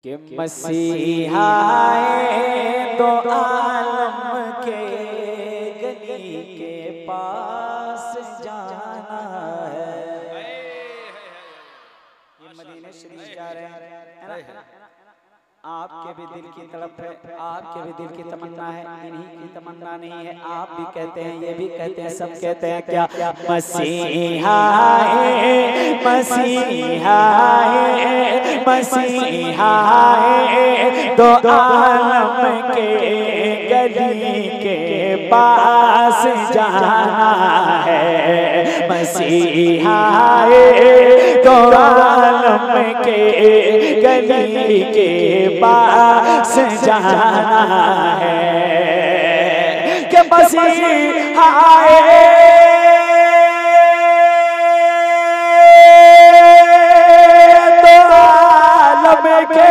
कि मसीहा तो आलम के गली के पास जाना है। ये मदीने शरीफ जा रहे हैं, आपके भी दिल की तड़प है, आपके भी दिल की तमन्ना है, इन्हीं की तमन्ना नहीं है। आप भी कहते हैं, ये भी कहते हैं, सब कहते हैं क्या? मसीहा मसीहा मसीहा तो आलम के गली के पास जाना है। मसीहा तो आलम के गली के पास जाना है कि मसीहा तो आलम के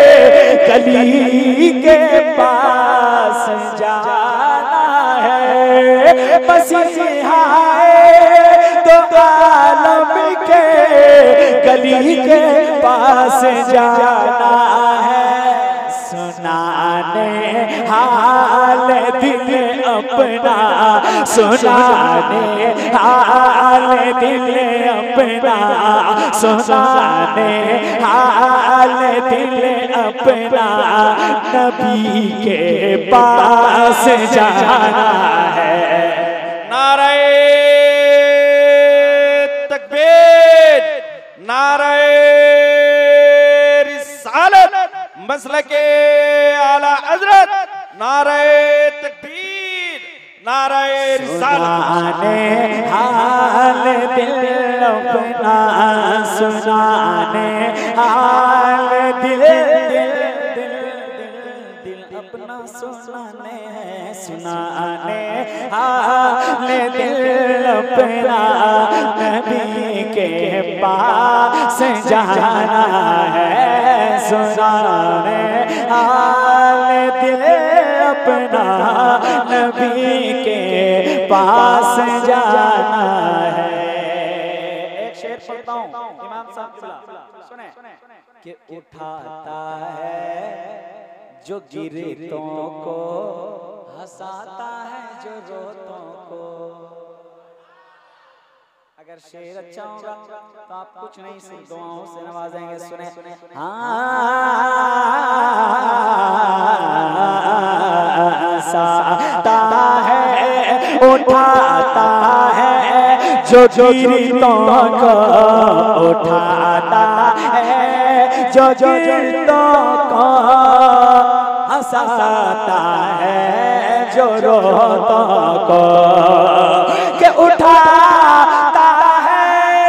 गली के पास जाना है। मसीहा तो आलम के गली के पास जाना है। सुनाने हाल दिल अपना, सुनाने हाल दिल अपना, सुनाने हाल दिल अपना, नबी के पास जाना है। नारे तकबीर, नारे रिसालत, मसलके आला हज़रत, नारे तकबीर, नारे रिसालत। सुनाने हाल दिल अपना, सुनाने हाल दिल अपना, सुनाने सुनाने हाल दिल अपना, नबी के पास जाना है। सुनाने हाल दिल अपना, नबी के पास जाना है। एक शेर पढ़ता हूँ, इमाम साहब सुने कि उठाता है जो गिरतों को, हंसाता है जो रोतों को। अगर शेर अच्छा होगा तो आप कुछ नहीं सिर्फ दुआओं से नवाजेंगे। सुने हंसाता है, उठाता है जो गिरतों को, उठाता है जो गिरतों को, हंसाता है जो रोतों को। के उठाता है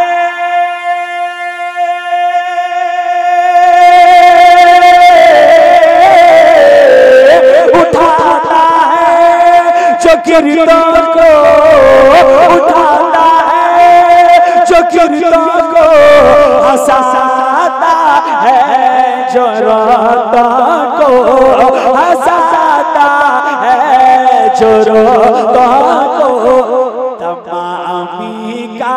जो गिरतों को, उठाता है जो गिरतों को, हंसाता है जो रोतों को, हंसाता है जो रोतों को। तमामी का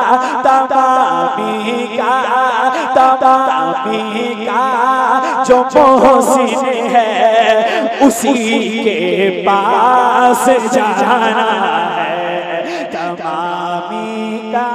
तमामी का तमामी का जो मोहसिन है, उसी के पास जाना है। तमामी का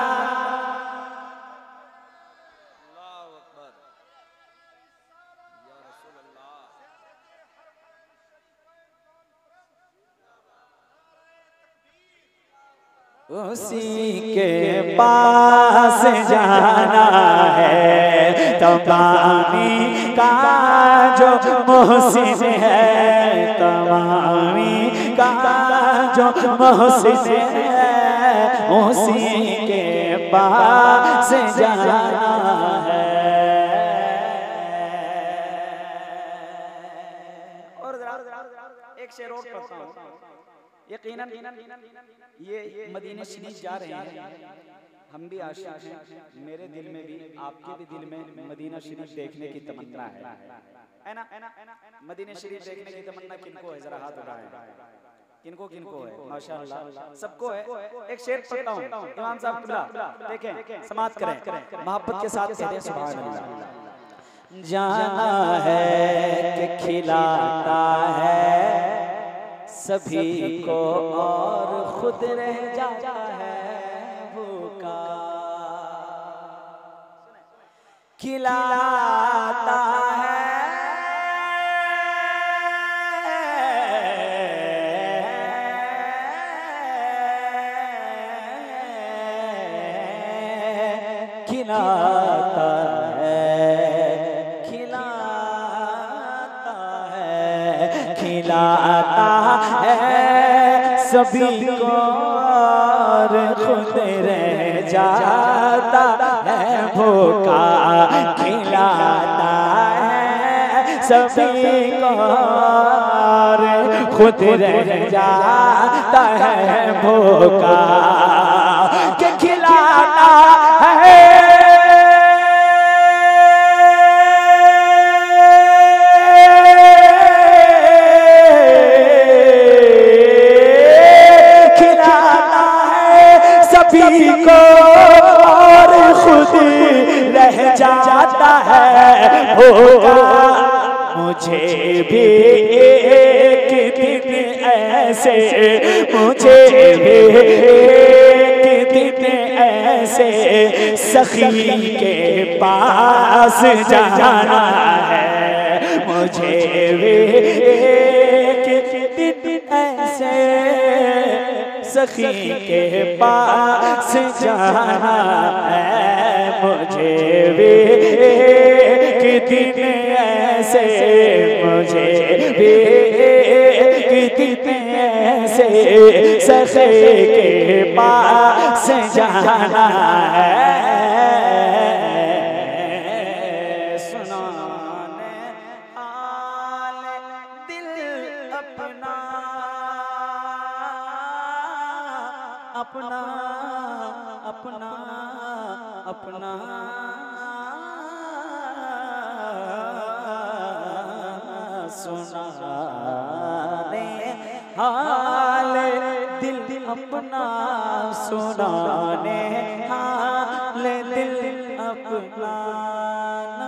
उसी के पास जाना है। तमामी का जो मोहसिन है, तमामी का जो मोहसिन है, उसी के पास जाना है। और एक शेर और पढ़ता हूँ। यकीनन ये मदीने शरीफ जा रहे हैं, हम भी आशिक हैं। मेरे दिल में भी, आपके भी दिल में मदीना शरीफ देखने की तमन्ना है ना? मदीने शरीफ देखने की तमन्ना किनको है? जरा हाथ उठाएं। किनको किनको है? माशाअल्लाह सबको है। एक शेर पढ़ता हूँ, इमाम साहब किबला देखें, समाअत करें, मोहब्बत के साथ कहते हैं सुभान अल्लाह। जाना है कि खिलाता है सभी को और खुद रह जाता है भूखा। खिलाता है खिलाता खिलाता है सभी को और खुद रह जाता है भूखा। खिलाता है सभी को और खुद रह जाता है भूखा। कि खिलाता है सभी को और खुद रह जाता है भूखा। मुझे भी एक दिन ऐसे, मुझे भी एक दिन ऐसे सखी के पास जाना है। मुझे भी एक दिन ऐसे सखी के पास जाना है। मुझे भी एक दिन ऐसे, मुझे भी एक दिन ऐसे सखी के पास जाना है। सुनाने हाल दिल अपना अपना अपना अपना सुनाने हाल दिल अपना, सुनाने हाल दिल अपना।